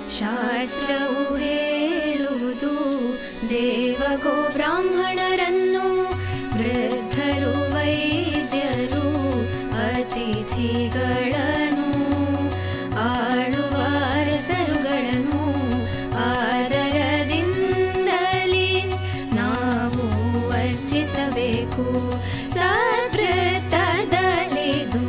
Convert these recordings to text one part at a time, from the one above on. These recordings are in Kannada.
ಶಾಸ್ತ್ರವು ಹೇಳುವುದು ದೇವಗೋ ಬ್ರಾಹ್ಮಣರನ್ನು ವೃದ್ಧರು ವೈದ್ಯರು ಅತಿಥಿಗಳನ್ನು ಆಳುವ ಅರಸರುಗಳನ್ನು ಆದರದಿಂದಲೇ ನಾವು ವರ್ಜಿಸಬೇಕು. ಸದ್ವೃತ್ತದಲ್ಲಿದು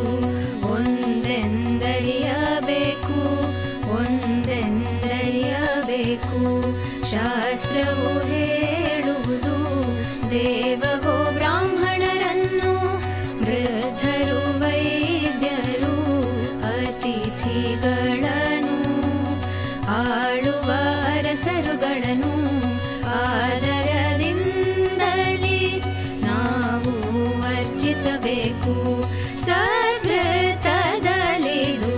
ಒಂದೆಂದರಿಯಬೇಕು. ಶಾಸ್ತ್ರವು ಹೇಳುವುದು ದೇವಗೋ ಬ್ರಾಹ್ಮಣರನ್ನು ವೃದ್ಧರು ವೈದ್ಯರು ಅತಿಥಿಗಳನ್ನು ಆಳುವ ಅರಸರುಗಳನ್ನು ಆದರದಿಂದಲೇ ನಾವು ವರ್ಜಿಸಬೇಕು. ಸದ್ವೃತ್ತದಲ್ಲಿದು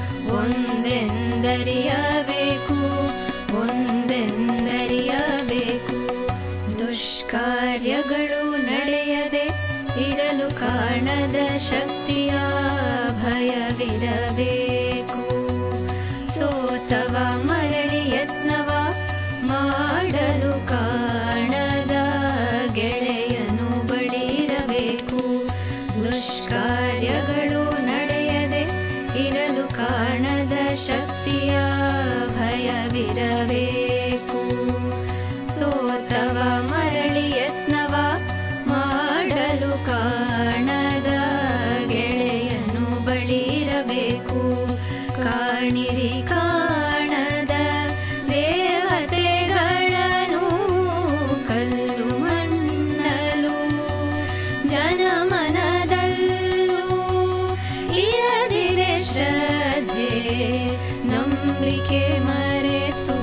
ಒಂದೆಂದರಿಯಬೇಕು. ದುಷ್ಕಾರ್ಯಗಳು ನಡೆಯದೆ ಇರಲು ಕಾಣದ ಶಕ್ತಿಯ ಭಯವಿರಬೇಕು. ಸೋತವ ಮರಳಿ ಯತ್ನವ ಮಾಡಲು ಕಾಣದ ಗೆಳೆಯನು ಬಳಿರಬೇಕು. ದುಷ್ಕಾರ್ಯಗಳು ನಡೆಯದೆ ಇರಲು ಕಾಣದ ಶಕ್ತಿಯ ಭಯವಿರಬೇಕು. ಸೋತವ ಮರಳಿ ಯತ್ನವ ಮಾಡಲು ಕಾಣದ ಗೆಳೆಯನು ಬಳಿರಬೇಕು. ಕಾಣಿರಿ ಕಾಣದ ದೇವತೆಗಳನ್ನು ಕಲ್ಲು ಮಣ್ಣಲು ಜನಮನದಲ್ಲೂ ಇರದಿರೆ ಶ್ರದ್ಧೆ ನಂಬಿಕೆ ಮರೆತು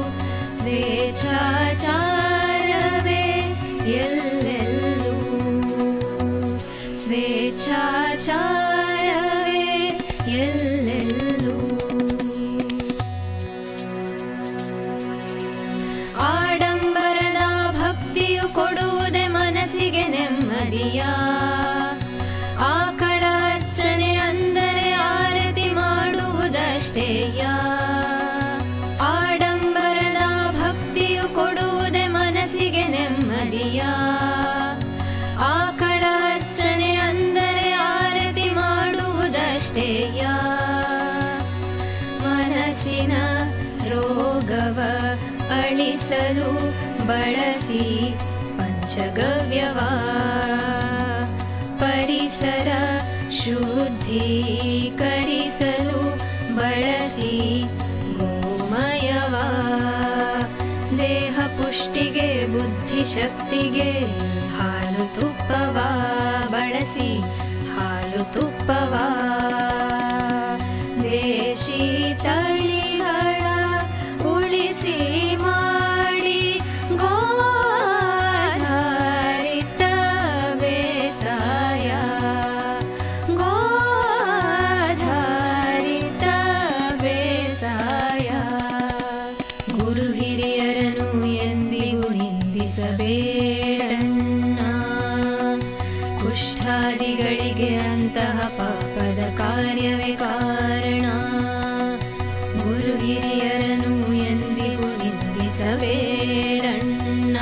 ಸ್ವೇಚ್ಛಾಚಾರವೇ ಎಲ್ಲೆಲ್ಲೂ ಸ್ವೇಚ್ಛಾಚಾರವೇ ಎಲ್ಲೆಲ್ಲೂ. ಆಡಂಬರದ ಭಕ್ತಿಯು ಕೊಡುವುದೇ ಮನಸ್ಸಿಗೆ ನೆಮ್ಮದಿಯ. ಆಕಳ ಅರ್ಚನೆ ಅಂದರೆ ಆರತಿ ಮಾಡುವುದಷ್ಟೇಯ. ಆಡಂಬರದ ಭಕ್ತಿಯು ಕೊಡುವುದೇ ಮನಸ್ಸಿಗೆ ನೆಮ್ಮದಿಯ. ಆಕಳ ಅರ್ಚನೆ ಅಂದರೆ ಆರತಿ ಮಾಡುವುದಷ್ಟೇಯ. ಮನಸ್ಸಿನ ರೋಗವ ಅಳಿಸಲು ಬಳಸಿ ಪಂಚಗವ್ಯವ. ಪರಿಸರ ಶುದ್ಧೀಕರಿಸಲು ಬಳಸಿ ಗೋಮಯವ. ದೇಹ ಪುಷ್ಟಿಗೆ ಬುದ್ಧಿಶಕ್ತಿಗೆ ಹಾಲು ತುಪ್ಪವ ಬಳಸಿ ಹಾಲು ತುಪ್ಪವ. ದೇಶಿ ತಳಿಗಳ ಉಳಿಸಿ ಮಾಡಿ ಗೋಧಾರಿತ ಬೇಸಾಯ. ಗೋಧಾರಿತ ಬೇಸಾಯ. ಗುರು ಹಿರಿಯರನ್ನು ಎಂದಿಗೂ ನಿಂದಿಸಬೇಡಣ್ಣ. ಕುಷ್ಠಾದಿಗಳಿಗೆ ಅಂತಹ ಪಾಪದ ಕಾರ್ಯವೇ ಕಾರಣ. ಗುರು ಹಿರಿಯರನ್ನು ಎಂದಿಗೂ ನಿಂದಿಸಬೇಡಣ್ಣ.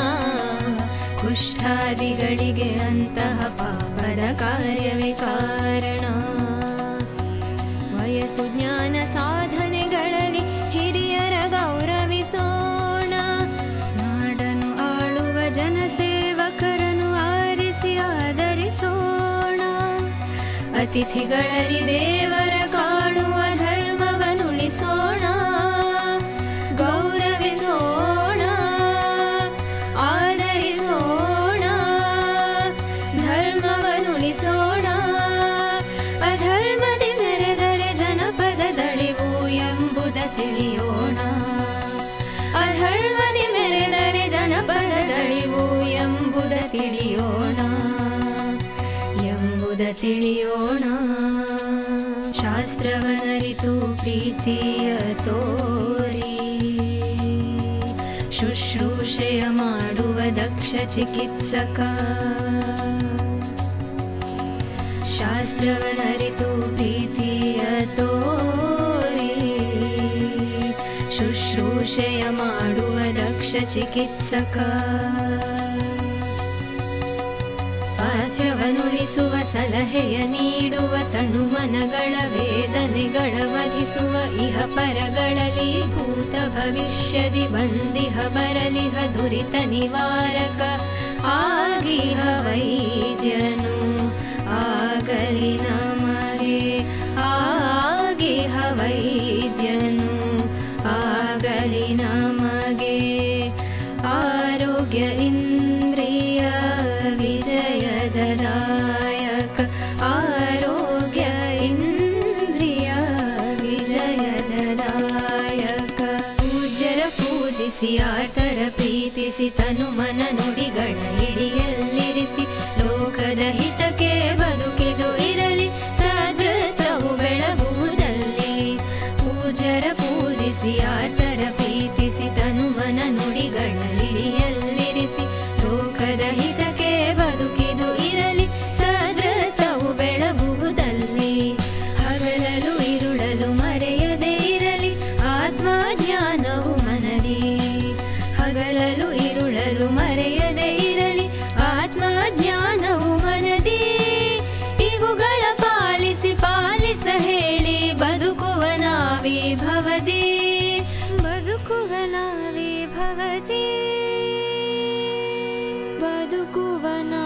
ಕುಷ್ಠಾದಿಗಳಿಗೆ ಅಂತಹ ಪಾಪದ ಕಾರ್ಯವೇ ಕಾರಣ. ವಯಸ್ಸು ಜ್ಞಾನ ಸಾಧನೆಗಳಲ್ಲಿ ಹಿರಿಯರ ಗೌರವಿಸೋಣ. ನಾಡನ್ನು ಆಳುವ ಜನಸೇವಕರನ್ನು ಆರಿಸಿ ಆದರಿಸೋಣ. ಅತಿಥಿಗಳಲ್ಲಿ ದೇವರ ಕಾಣುವ ಧರ್ಮವನ್ನುಳಿಸೋಣ. ಗೌರವಿಸೋಣ, ಆದರಿಸೋಣ, ಧರ್ಮವನ್ನುಳಿಸೋಣ. ಅಧರ್ಮದಿ ಮೆರೆದರೆ ಜನಪದದಳಿವು ಎಂಬುದ ತಿಳಿಯೋಣ. ಅಧರ್ಮದಿ ಮೆರೆದರೆ ಜನಪದದಳಿವು ಎಂಬುದ ತಿಳಿಯೋಣ. ತಿಳಿಯೋಣ. ಶಾಸ್ತ್ರವನರಿತು ಪ್ರೀತಿಯ ತೋರಿ ಶುಶ್ರೂಷೆಯ ಮಾಡುವ ದಕ್ಷ ಚಿಕಿತ್ಸಕ. ಶಾಸ್ತ್ರವನರಿತು ಪ್ರೀತಿಯ ತೋರಿ ಸಂಶಯ ಮಾಡುವ ದಕ್ಷ ಚಿಕಿತ್ಸಕ ಸ್ವಾಸ್ಥ್ಯವನ್ನುಳಿಸುವ ಸಲಹೆಯ ನೀಡುವ ತನು ಮನಗಳ ವೇದನೆಗಳ ವಧಿಸುವ ಇಹ ಪರಗಳಲ್ಲಿ ಭೂತ ಭವಿಷ್ಯದಿ ಬಂದಿಹ ಬರಲಿಹ ದುರಿತ ನಿವಾರಕ ಆಗಿಹ ವೈದ್ಯನು ಆಗಲಿ ನಮಗೆ ಆಗಿಹ ವೈದ್ಯನು ಆಗಲಿ ನಮಗೆ ಆರೋಗ್ಯ ಇಂದ್ರಿಯ ವಿಜಯದಾಯಕ ಆರೋಗ್ಯ ಇಂದ್ರಿಯ ವಿಜಯದಾಯಕ ಪೂಜ್ಯರ ಪೂಜಿಸಿ ಆರ್ತರ ಪ್ರೀತಿಸಿ ತನು ಮನ ನುಡಿಗಳ ಹಿಡಿಯಲ್ಲಿರಿಸಿ ಲೋಕದ ಹಿತಕ್ಕೆ ಬದುಕಿದು ಇರಲಿ ಸದ್ವೃತ್ತವು ಬೆಳಗುವುದಲ್ಲಿ ಪೂಜ್ಯರ ಪೂಜಿಸಿ ಆರ್ತರ ಪ್ರೀತಿಸಿ ತನು ಮನ ನುಡಿಗಳ ಹಿಡಿಯಲ್ಲಿರಿಸಿ ಲೋಕದ ಹಿತಕ್ಕೆ ಬದುಕಿದು ಇರಲಿ ಸದ್ವೃತ್ತವು ಬೆಳಗುವುದಲ್ಲಿ ಹಗಲಲು ಇರುಳಲು ಮರೆಯದೆ ಇರಲಿ ಆತ್ಮಜ್ಞಾನವು ಮನದಿ ಹಗಲಲು ಇರುಳಲು ಮರೆಯದೆ ಇರಲಿ ಆತ್ಮಜ್ಞಾನವು ಮನದಿ ಇವುಗಳ ಪಾಲಿಸಿ ಪಾಲಿಸ ಹೇಳಿ ಬದುಕುವ ನಾವೇ ಭವದಿ ಬದುಕುವ ನಾವೇ ಭವದಿ ಬದುಕುವ